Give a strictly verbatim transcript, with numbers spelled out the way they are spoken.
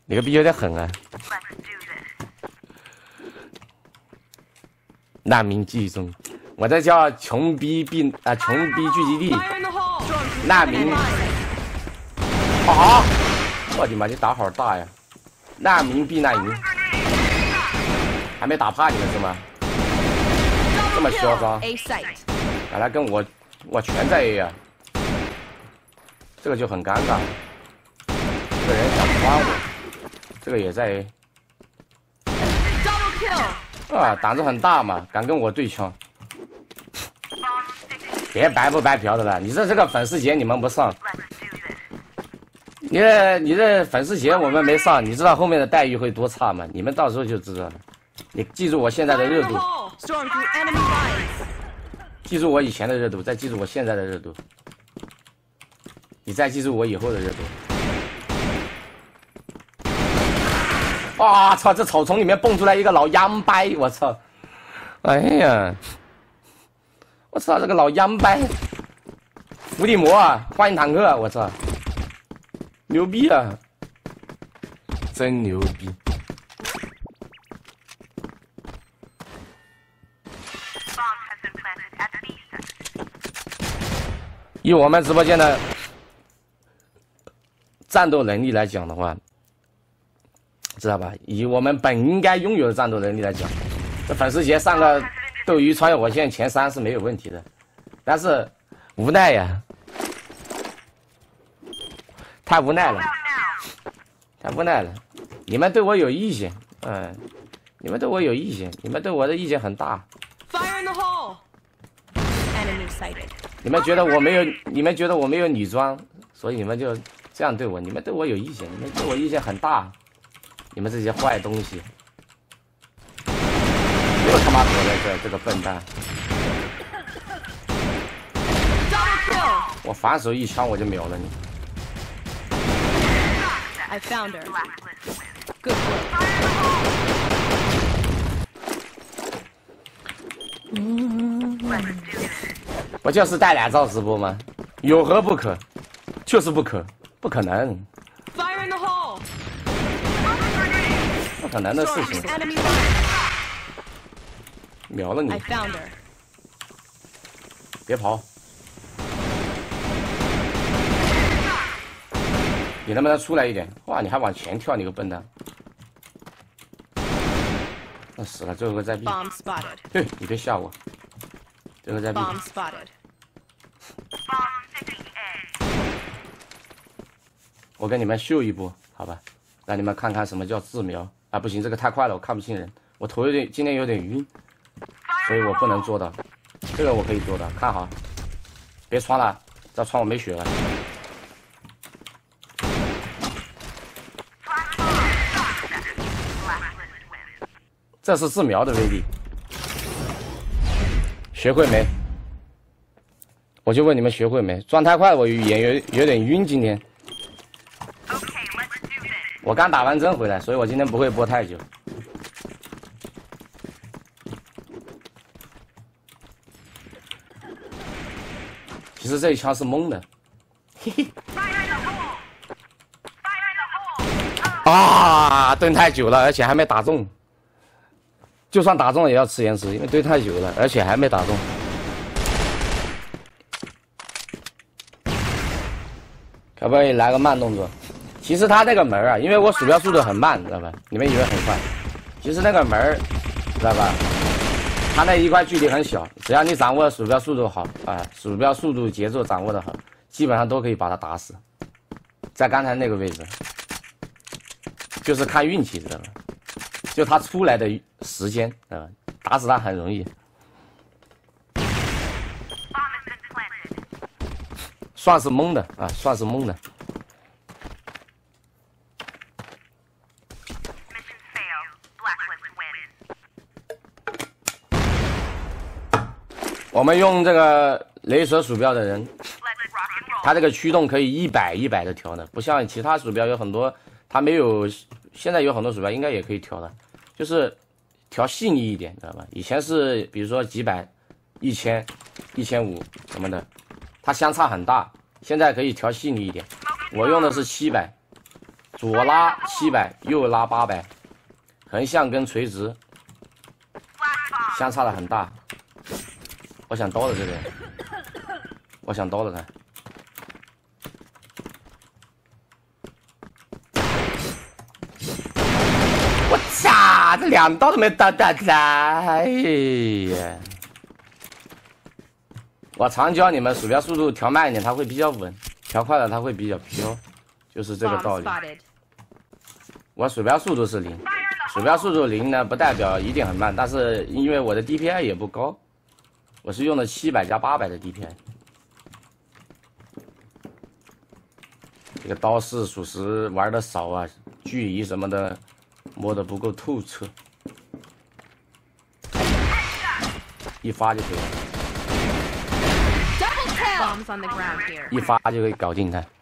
那个逼有点狠啊！难民集中，我这叫穷逼逼啊，穷逼聚集地，难民。啊！我的妈，你打好大呀！难民避难营，还没打怕你们是吗？这么嚣张！本来跟我我全在 A 啊，这个就很尴尬。这个人想抓我，这个也在 A。啊，胆子很大嘛，敢跟我对枪。别白不白嫖的了，你这这个粉丝节你们不上。 你这你这粉丝节我们没上，你知道后面的待遇会多差吗？你们到时候就知道了。你记住我现在的热度，记住我以前的热度，再记住我现在的热度，你再记住我以后的热度。啊操！这草丛里面蹦出来一个老央掰，我操！哎呀，我操！这个老央掰，伏地魔啊，欢迎坦克啊！我操！ 牛逼啊！真牛逼！以我们直播间的战斗能力来讲的话，知道吧？以我们本应该拥有的战斗能力来讲，这粉丝节上个斗鱼穿越火线前三是没有问题的，但是无奈呀。 太无奈了，太无奈了！你们对我有意见，嗯，你们对我有意见，你们对我的意见很大。你们觉得我没有，你们觉得我没有女装，所以你们就这样对我。你们对我有意见，你们对我意见很大。你们这些坏东西，又他妈躲在这，这个笨蛋！我反手一枪我就秒了你。 I found her. Good work. 我就是带两兆直播吗？有何不可？就是不可，不可能， Fire in the hole. 不可能的事情。秒了你！ I found her. 别跑！ 你能不能出来一点？哇，你还往前跳，你个笨蛋！那死了，最后一个在 B。嘿，你别吓我，最后在 B。我给你们秀一波，好吧？让你们看看什么叫自瞄啊！不行，这个太快了，我看不清人，我头有点，今天有点晕，所以我不能做到。这个我可以做到，看好，别穿了，这穿我没血了。 这是自瞄的威力，学会没？我就问你们学会没？转太快，我眼有有点晕。今天我刚打完针回来，所以我今天不会播太久。其实这一枪是蒙的，嘿嘿。啊，蹲太久了，而且还没打中。 就算打中了也要吃延迟，因为堆太久了，而且还没打中。可不可以来个慢动作？其实他那个门啊，因为我鼠标速度很慢，知道吧？你们以为很快，其实那个门，知道吧？它那一块距离很小，只要你掌握鼠标速度好啊，鼠标速度节奏掌握的好，基本上都可以把它打死。在刚才那个位置，就是看运气，知道吧？ 就他出来的时间，啊，打死他很容易。算是蒙的啊，算是蒙的。我们用这个雷蛇鼠标的人，它这个驱动可以一百一百的调的，不像其他鼠标有很多，它没有。现在有很多鼠标应该也可以调的。 就是调细腻一点，知道吧？以前是比如说几百、一千、一千五什么的，它相差很大。现在可以调细腻一点。我用的是七百， 左拉七百，右拉八百，横向跟垂直相差的很大。我想刀的这边，我想刀的他。我操，这两刀都没刀到他！哎呀！我常教你们鼠标速度调慢一点，它会比较稳；调快了它会比较飘，就是这个道 Bomb 理。 spotted. 我鼠标速度是零，鼠标速度零呢，不代表一定很慢，但是因为我的 D P I 也不高，我是用的七百加八百的 D P I。这个刀式属实玩的少啊，距离什么的摸得不够透彻，一发就可以了， Bombs on the ground here. 一发就可以搞定它。